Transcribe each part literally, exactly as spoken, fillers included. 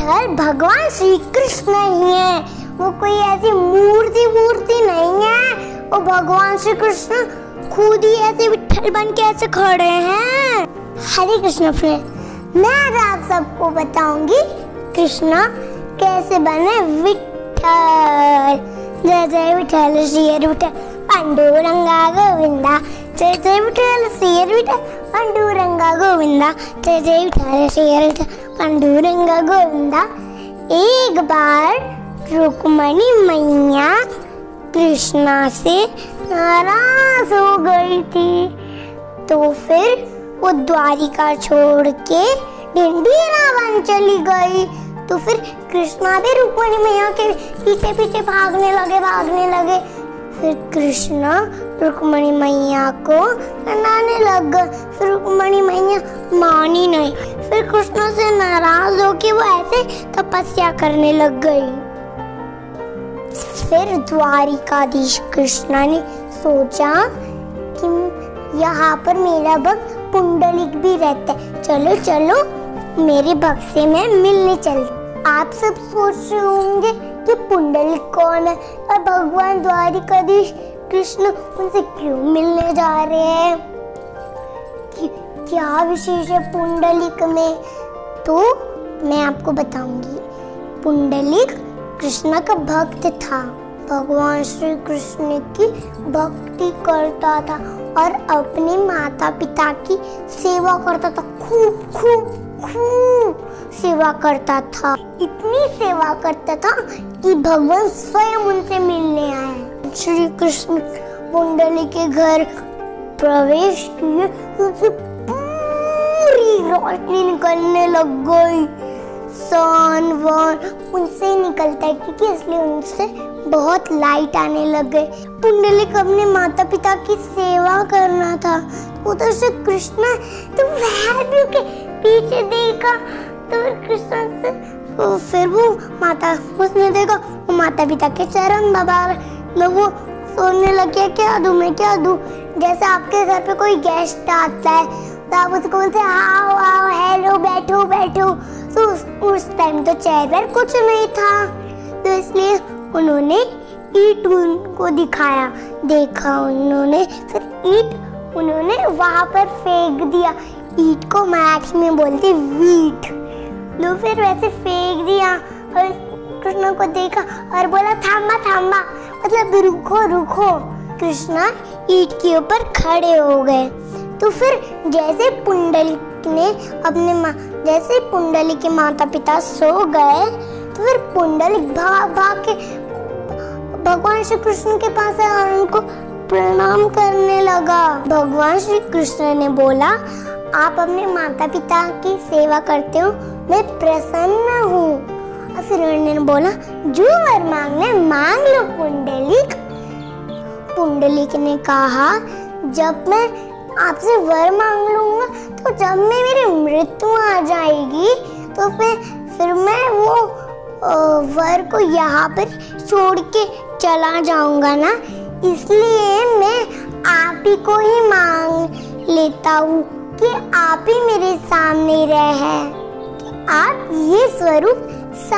विठ्ठल भगवान श्री कृष्ण ही है, वो कोई ऐसी मूर्ति मूर्ति नहीं है। वो भगवान श्री कृष्ण खुद ही ऐसे विठ्ठल बन के ऐसे खड़े हैं। हरे कृष्ण फ्रेंड, मैं आज आप सबको बताऊंगी कृष्णा कैसे बने विठ्ठल। जय जय विठ्ठल श्री हरि विठ्ठल पांडुरंगा गोविंदा, जय जय विठ्ठल श्री हरि विठ्ठल पांडुरंगा गोविंदा, जय जय विठ्ठल श्री हरि विठ्ठल पांडुरंगा गोविंदा। एक बार रुक्मणी मैया कृष्णा से नाराज हो गई थी, तो फिर वो द्वारिका छोड़ के ढिंढोरा वन चली गई। तो फिर कृष्णा भी रुक्मणी मैया के पीछे पीछे भागने लगे भागने लगे फिर कृष्णा रुक्मणी मैया को मनाने लग गए। फिर रुक्मणी मैया मानी नहीं, फिर कृष्णा से नाराज होके वो ऐसे तपस्या करने लग गई। फिर द्वारिकाधीश कृष्णा ने सोचा कि यहाँ पर मेरा भक्त पुंडलिक भी रहता है, चलो चलो मेरे भक्त से मैं मिलने चलती। आप सब सोच रहे होंगे कि पुंडलिक कौन है और भगवान द्वारिकाधीश कृष्ण उनसे क्यों मिलने जा रहे हैं, कि, क्या विशेष है पुंडलिक में। तो मैं आपको बताऊंगी। पुंडलिक कृष्ण का भक्त था, भगवान श्री कृष्ण की भक्ति करता था और अपने माता पिता की सेवा करता था, खूब खूब खूब सेवा करता था। इतनी सेवा करता था कि भगवान स्वयं उनसे मिलने आए। श्री कृष्ण पुंडलिक के घर प्रवेश किए तो उनसे पूरी रोशनी निकलने लग गई। सन वन उनसे निकलता है क्योंकि इसलिए उनसे बहुत लाइट आने लग गए। पुंडलिक अपने माता पिता की सेवा करना था, उधर से कृष्ण तो वह भी के पीछे देखा। तो फिर कृष्ण से तो फिर वो माता उसने देखा वो माता पिता के चरण दबा रहे, वो सोचने लग गया क्या दूं मैं क्या दूं। जैसे आपके घर पे कोई गेस्ट आता है तो आप उसको बोलते हैं आओ आओ हेलो बैठो बैठो, तो उस टाइम तो चेयर पर कुछ नहीं था, तो इसलिए उन्होंने ईंट उनको दिखाया, देखा उन्होंने, फिर ईंट उन्होंने वहां पर फेंक दिया। ईंट को मराठी में बोलते वीट। तो फिर वैसे फेंक दिया और कृष्ण को देखा और बोला थांबा थांबा, मतलब रुको रुको। कृष्ण ईंट के ऊपर खड़े हो गए। तो फिर जैसे पुंडलिक ने अपने माँ जैसे पुंडलिक के माता पिता सो गए तो फिर पुंडलिक भाग भाग के भगवान श्री कृष्ण के पास आया और उनको प्रणाम करने लगा। भगवान श्री कृष्ण ने बोला आप अपने माता पिता की सेवा करते हो, मैं प्रसन्न हूँ। और फिर उन्होंने बोला जो वर मांगना मांग लो पुंडलिक। पुंडलिक ने कहा जब मैं आपसे वर मांग लूंगा तो जब मैं मेरी मृत्यु आ जाएगी तो फिर फिर मैं वो वर को यहाँ पर छोड़ के चला जाऊंगा ना, इसलिए मैं आप ही को ही मांग लेता हूँ कि आप ही मेरे सामने रहे, कि आप ये स्वरूप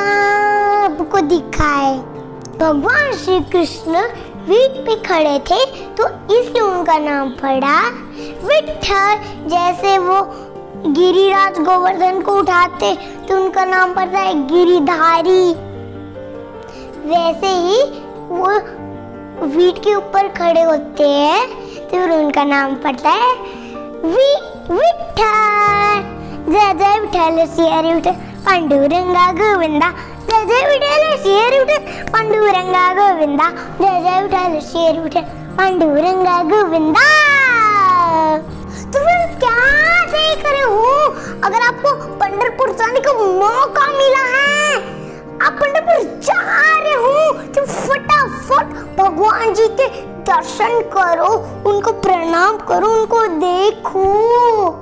सबको दिखाए। भगवान श्री कृष्ण वीट पे खड़े थे तो इसलिए उनका नाम पड़ा विठ्ठल। जैसे वो गिरिराज गोवर्धन को उठाते तो उनका नाम पड़ता है गिरिधारी, वैसे ही वो वीट के ऊपर खड़े होते हैं तो फिर उनका नाम पड़ता है वि विठ्ठल। जय जय विठ्ठल श्री हरि विठ्ठल पांडुरंगा गोविंदा, जय जय विठ्ठल श्री हरि विठ्ठल पांडुरंगा गोविंदा, जय जय विठ्ठल श्री हरि विठ्ठल पांडुरंगा गोविंदा। तो फिर क्या देख रहे हो, अगर आपको पंढरपुर जाने का मौका मिला है, आप पंढरपुर जा रहे हो तो फटाफट भगवान जी के दर्शन करो, उनको प्रणाम करो, उनको देखो।